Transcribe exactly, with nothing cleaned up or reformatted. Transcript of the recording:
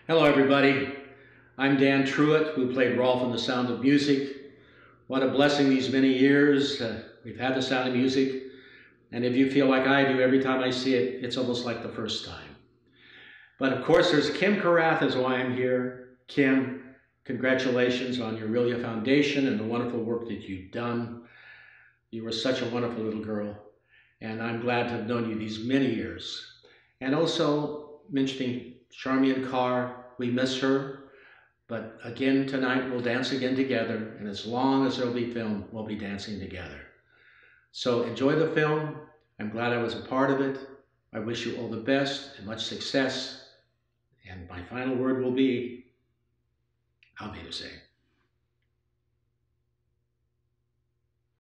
Hello everybody, I'm Dan Truitt, who played Rolf in The Sound of Music. What a blessing these many years uh, we've had The Sound of Music, and if you feel like I do every time I see it, it's almost like the first time. But of course there's Kim Karath is why I'm here. Kim, congratulations on your Aurelia Foundation and the wonderful work that you've done. You were such a wonderful little girl, and I'm glad to have known you these many years. And also mentioning Charmian Carr, we miss her, but again tonight we'll dance again together, and as long as there'll be film, we'll be dancing together. So enjoy the film. I'm glad I was a part of it. I wish you all the best and much success. And my final word will be, I'll be the same.